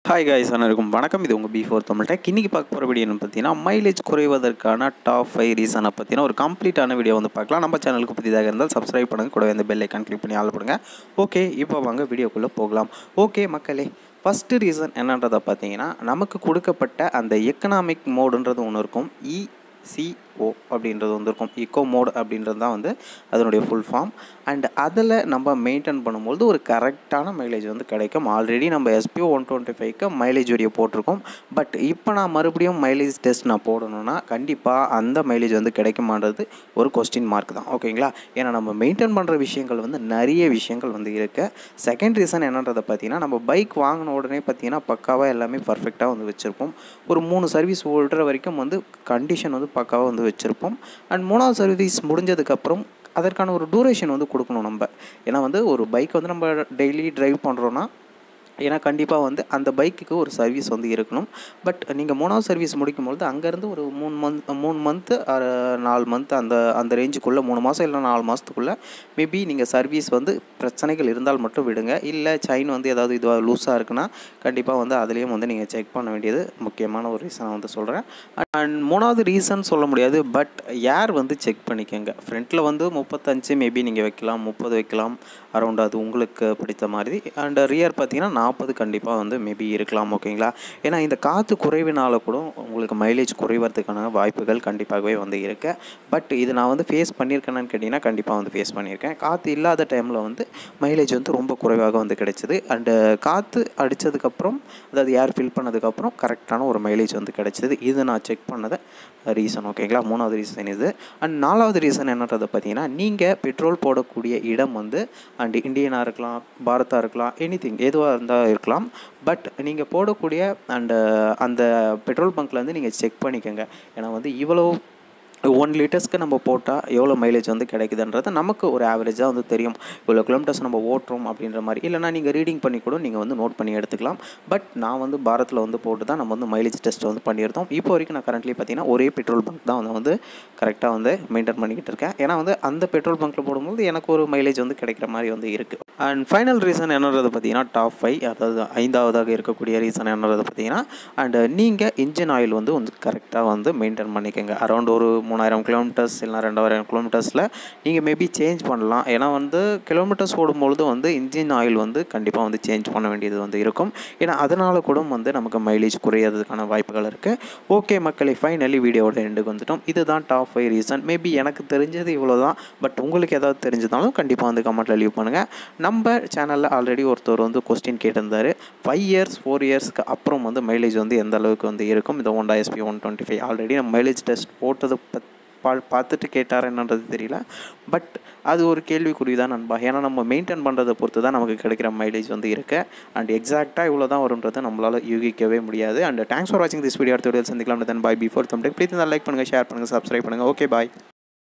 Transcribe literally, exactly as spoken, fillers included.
Hi guys, அனைவருக்கும் வணக்கம். இது உங்கள் பி ஃபோர் தமிழ் டெக். இன்றைக்கி பார்க்க போகிற வீடியோ என்ன பார்த்தீங்கன்னா, மைலேஜ் குறைவதற்கான டாப் ஃபைவ் ரீசனை பற்றின ஒரு கம்ப்ளீட்டான வீடியோ வந்து பார்க்கலாம். நம்ம சேனலுக்கு புதிதாக இருந்தால் சப்ஸ்கிரைப் பண்ணுங்கள், கூட இந்த பெல் ஐக்கான் கிளிக் பண்ணி ஆள் போடுங்க. ஓகே, இப்போ வாங்க வீடியோக்குள்ளே போகலாம். ஓகே மக்களே, ஃபஸ்ட்டு ரீசன் என்னன்றதை பார்த்தீங்கன்னா, நமக்கு கொடுக்கப்பட்ட அந்த எக்கனாமிக் மோடுன்றது ஒன்று இருக்கும். இசிஓ அப்படின்றது வந்து இருக்கும். இக்கோ மோட் அப்படின்றது தான் வந்து அதனுடைய ஃபுல் ஃபார்ம். அண்ட் அதில் நம்ம மெயின்டைன் பண்ணும்போது ஒரு கரெக்டான மைலேஜ் வந்து கிடைக்கும். ஆல்ரெடி நம்ம எஸ்பிஓ ஒன் டுவெண்ட்டி ஃபைவ்க்கு மைலேஜ் வீடியோ போட்டிருக்கோம். பட் இப்போ நான் மறுபடியும் மைலேஜ் டெஸ்ட் நான் போடணும்னா கண்டிப்பாக அந்த மைலேஜ் வந்து கிடைக்குமான்றது ஒரு கொஸ்டின் மார்க் தான். ஓகேங்களா? ஏன்னா நம்ம மெயின்டைன் பண்ணுற விஷயங்கள் வந்து நிறைய விஷயங்கள் வந்து இருக்குது. செகண்ட் ரீசன் என்னன்றதை பார்த்தீங்கன்னா, நம்ம பைக் வாங்கின உடனே பார்த்தீங்கன்னா பக்காவாக எல்லாமே பர்ஃபெக்டாக வந்து வச்சுருப்போம். ஒரு மூணு சர்வீஸ் ஓடுற வரைக்கும் வந்து கண்டிஷன் வந்து பக்காவாக வந்து வச்சுருப்போம். அண்ட் மூணாவது சர்வீஸ் முடிஞ்சதுக்கப்புறம் அதற்கான ஒரு டூரேஷன் வந்து கொடுக்கணும் நம்ம. ஏன்னா வந்து ஒரு பைக் வந்து நம்ம டெய்லி ட்ரைவ் பண்ணுறோன்னா, ஏன்னா கண்டிப்பாக வந்து அந்த பைக்குக்கு ஒரு சர்வீஸ் வந்து இருக்கணும். பட் நீங்கள் மூணாவது சர்வீஸ் முடிக்கும்பொழுது அங்கேருந்து ஒரு மூணு மந்த் மூணு மந்த்து நாலு மந்த் அந்த அந்த ரேஞ்சுக்குள்ளே மூணு மாதம் இல்லை நாலு மாதத்துக்குள்ளே மேபி நீங்கள் சர்வீஸ் வந்து பிரச்சனைகள் இருந்தால் மட்டும் விடுங்க. இல்லை செயின் வந்து ஏதாவது இதுவாக லூஸாக இருக்குன்னா கண்டிப்பாக வந்து அதுலேயும் வந்து நீங்கள் செக் பண்ண வேண்டியது முக்கியமான ஒரு ரீசனை வந்து சொல்கிறேன். அண்ட் மூணாவது ரீசன் சொல்ல முடியாது, பட் ஏர் வந்து செக் பண்ணிக்கோங்க. ஃப்ரண்ட்டில் வந்து முப்பத்தஞ்சு மேபி நீங்கள் வைக்கலாம், முப்பது வைக்கலாம், அரௌண்ட் அது உங்களுக்கு பிடித்த மாதிரி. அண்ட் ரியர் பார்த்தீங்கன்னா நாற்பது கண்டிப்பாக வந்து மேபி இருக்கலாம். ஓகேங்களா? ஏன்னா இந்த காற்று குறைவினால் கூட உங்களுக்கு மைலேஜ் குறைவதற்கான வாய்ப்புகள் கண்டிப்பாகவே வந்து இருக்குது. பட் இது நான் வந்து ஃபேஸ் பண்ணியிருக்கேன்னு கேட்டிங்கன்னா கண்டிப்பாக வந்து ஃபேஸ் பண்ணியிருக்கேன். காற்று இல்லாத டைமில் வந்து மைலேஜ் வந்து ரொம்ப குறைவாக வந்து கிடைச்சிது. அண்டு காற்று அடித்ததுக்கப்புறம், அதாவது ஏர் ஃபில் பண்ணதுக்கப்புறம் கரெக்டான ஒரு மைலேஜ் வந்து கிடைச்சிது. இது நான் செக் பண்ணதை ரீசன். ஓகேங்களா? மூணாவது ரீசன் இது. அண்ட் நாலாவது ரீசன் என்னன்றதை பார்த்தீங்கன்னா, நீங்கள் பெட்ரோல் போடக்கூடிய இடம் வந்து அண்ட் இண்டியனாக இருக்கலாம், பாரத்தாக இருக்கலாம், எனி திங் எதுவாக இருந்தால் இருக்கலாம். பட் நீங்கள் போடக்கூடிய அண்டு அந்த பெட்ரோல் பங்க்கில் வந்து நீங்கள் செக் பண்ணிக்கோங்க. ஏன்னா வந்து இவ்வளோ ஒன் லிட்டர்ஸ்க்கு நம்ம போட்டால் எவ்வளோ மைலேஜ் வந்து கிடைக்குதுன்றது நமக்கு ஒரு ஆவரேஜாக வந்து தெரியும். இவ்வளோ கிலோமீட்டர்ஸ் நம்ம ஓட்டுறோம் அப்படின்ற மாதிரி. இல்லைனா நீங்கள் ரீடிங் பண்ணி கூட நீங்கள் வந்து நோட் பண்ணி எடுத்துக்கலாம். பட் நான் வந்து பாரத்தில் வந்து போட்டு தான் நம்ம வந்து மைலேஜ் டெஸ்ட் வந்து பண்ணியிருந்தோம். இப்போ வரைக்கும் நான் கரண்ட்லி பார்த்தீங்கன்னா ஒரே பெட்ரோல் பங்க் தான் வந்து கரெக்டாக வந்து மெயின்டைன் பண்ணிக்கிட்டு இருக்கேன். ஏன்னா வந்து அந்த பெட்ரோல் பங்க்கில் போடும்போது எனக்கு ஒரு மைலேஜ் வந்து கிடைக்கிற மாதிரி வந்து இருக்குது. அண்ட் ஃபைனல் ரீசன் என்னன்றது பார்த்தீங்கன்னா டாப் ஃபைவ், அதாவது ஐந்தாவதாக இருக்கக்கூடிய ரீசன் என்னன்றது பார்த்தீங்கன்னா, அண்டு நீங்கள் இன்ஜின் ஆயில் வந்து வந்து கரெக்டாக வந்து மெயின்டைன் பண்ணிக்கோங்க. அரௌண்ட் ஒரு மூணாயிரம் கிலோமீட்டர்ஸ் இல்லைனா ரெண்டாயிரம் கிலோமீட்டர்ஸில் நீங்கள் மேபி சேஞ்ச் பண்ணலாம். ஏன்னா வந்து கிலோமீட்டர்ஸ் ஓடும்பொழுது வந்து இன்ஜின் ஆயில் வந்து கண்டிப்பாக வந்து சேஞ்ச் பண்ண வேண்டியது வந்து இருக்கும். ஏன்னா அதனால் கூட வந்து நமக்கு மைலேஜ் குறையிறதுக்கான வாய்ப்புகள் இருக்குது. ஓகே மக்களே, ஃபைனலி வீடியோவோட எண்டுக்கு வந்துட்டோம். இதுதான் டாப் ஃபைவ் ரீசன். மேபி எனக்கு தெரிஞ்சது இவ்வளோ தான். பட் உங்களுக்கு ஏதாவது தெரிஞ்சதாலும் கண்டிப்பாக வந்து கமெண்ட்டில் லீவ் பண்ணுங்கள். நம்ம சேனலில் ஆல்ரெடி ஒருத்தர் வந்து கொஸ்டின் கேட்டிருந்தார். ஃபைவ் இயர்ஸ் ஃபோர் இயர்ஸ்க்கு அப்புறம் வந்து மைலேஜ் வந்து எந்த அளவுக்கு வந்து இருக்கும். இந்த Honda SP one twenty five already நம்ம மைலேஜ் டெஸ்ட் போட்டது பத் பா பார்த்துட்டு கேட்டார் என்னன்றது தெரியல. பட் அது ஒரு கேள்விக்குறி தான் நண்பா. ஏன்னா நம்ம மெயின்டைன் பண்ணுறதை பொறுத்து தான் நமக்கு கிடைக்கிற மைலேஜ் வந்து இருக்குது. அண்ட் எக்ஸாக்டாக இவ்வளோ தான் வரும்ன்றதை நம்மளால் யூகிக்கவே முடியாது. அண்ட் தேங்க்ஸ் ஃபார் வாட்சிங் திஸ் வீடியோ. அடுத்த வீடியோ சந்திக்கலாம். Then bye. Before Tamil tech. Please like பண்ணுங்கள், ஷேர் பண்ணுங்கள், சப்ஸ்கிரைப் பண்ணுங்கள். ஓகே பாய்.